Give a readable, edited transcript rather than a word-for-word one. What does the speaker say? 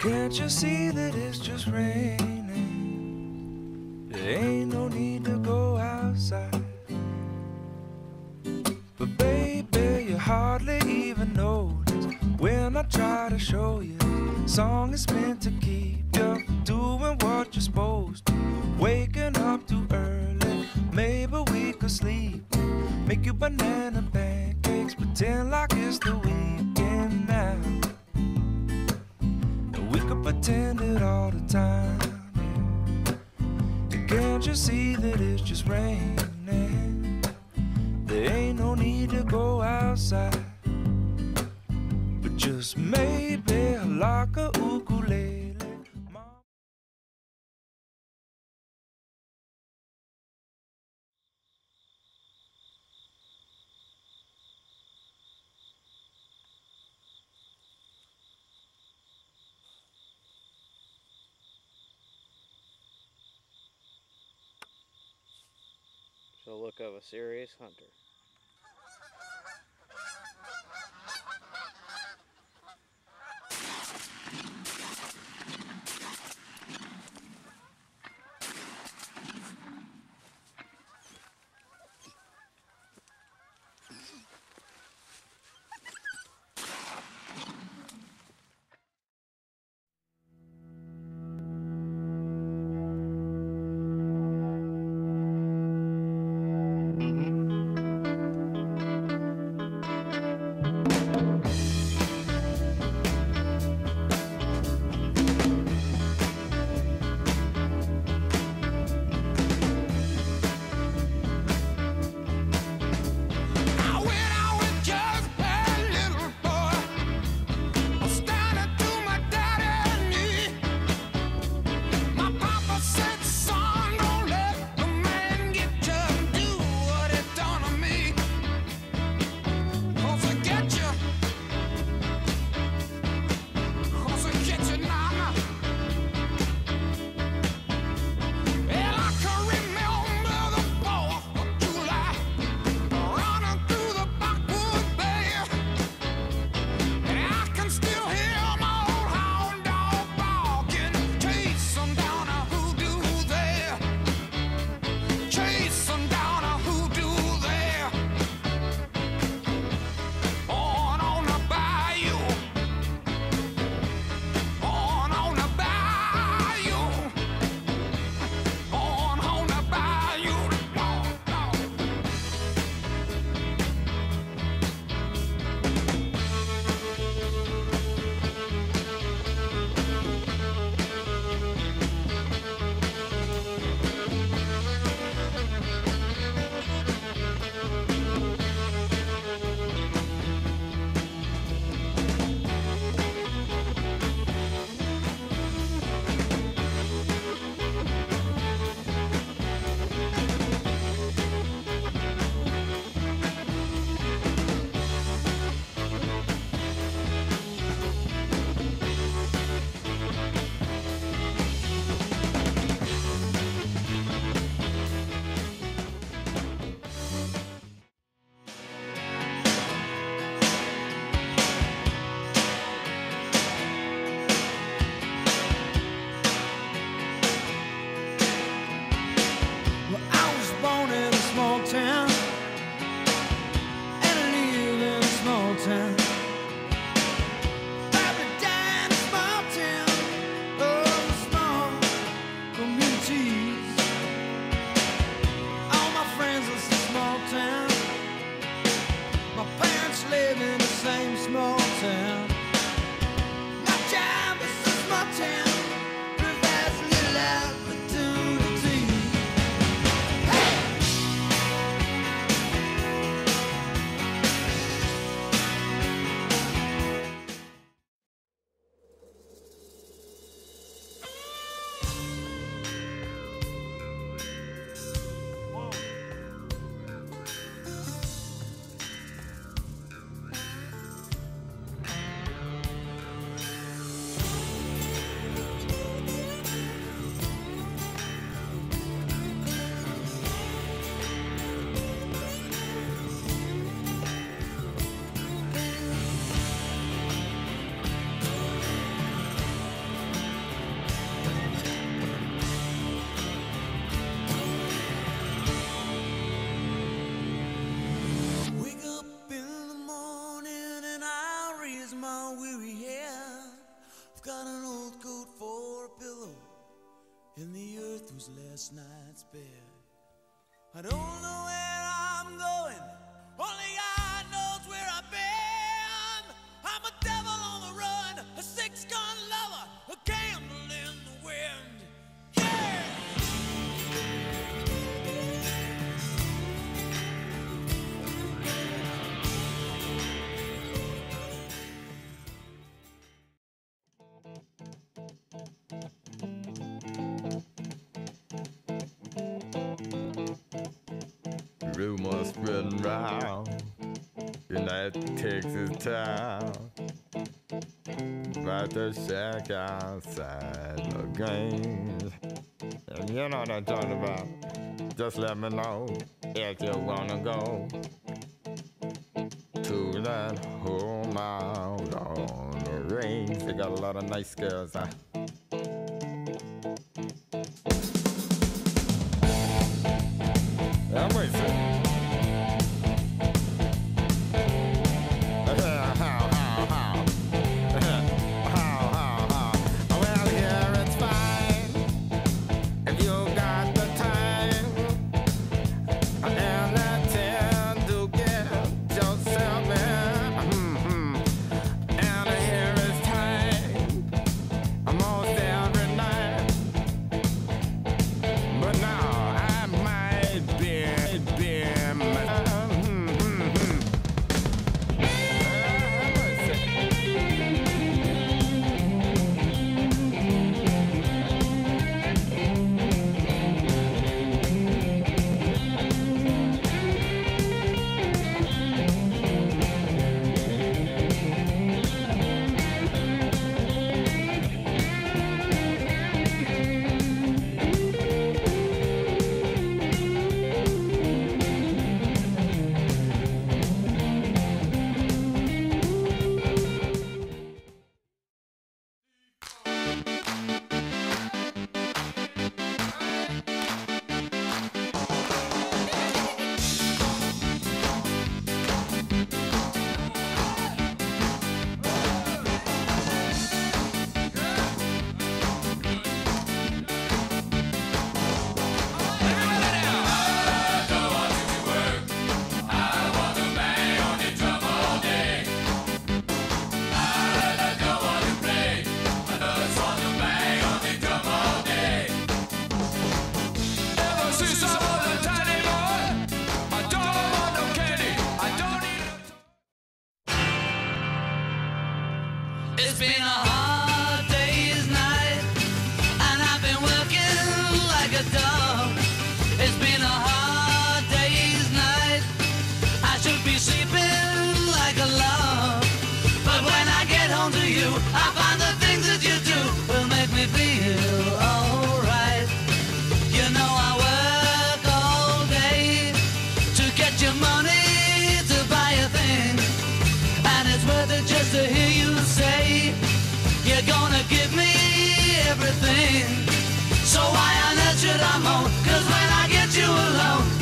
Can't you see that it's just raining? There ain't no need to go outside. But baby, you hardly even notice when I try to show you. Song is meant to keep you doing what you're supposed to. Waking up too early, maybe we could sleep. Make you banana pancakes, pretend like it's the weekend now. And we could pretend it all the time, yeah. And can't you see that it's just raining? There ain't no need to go outside. But just maybe like a ukulele. The look of a serious hunter. last night's bed. I don't know where I'm going, only God knows where I've been. I'm a devil on the run, a six-gun lover, a candle in the wind. Yeah! Rumors spreading round in that Texas town about the shack outside the games. And you know what I'm talking about. Just let me know if you wanna go to that home out on the range. They got a lot of nice girls, huh? I'm waiting. Well, here it's fine if you got the time and the time to get yourself in. And here it's time almost every night. But now I might be It's been a hard day's night, and I've been working like a dog. It's been a hard day's night, I should be sleeping like a log. But when I get home to you, I find the things that you do will make me feel alright. You know I work all day to get your money to buy a thing, and it's worth it just to hear you say you're gonna give me everything. So why on earth should I moan? 'Cause when I get you alone,